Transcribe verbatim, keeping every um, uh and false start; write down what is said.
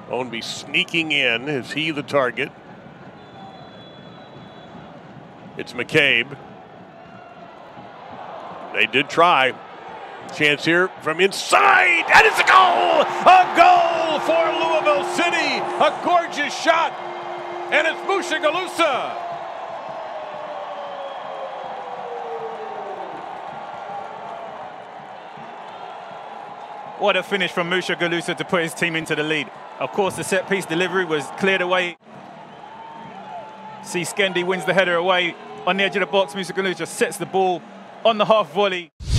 Ownby sneaking in. Is he the target? It's McCabe. They did try. Chance here from inside, and it's a goal! A goal for Louisville City! A gorgeous shot, and it's Mushagalusa. What a finish from Mushagalusa to put his team into the lead. Of course, the set-piece delivery was cleared away. See, Skendi wins the header away. On the edge of the box, Mushagalusa sets the ball on the half volley.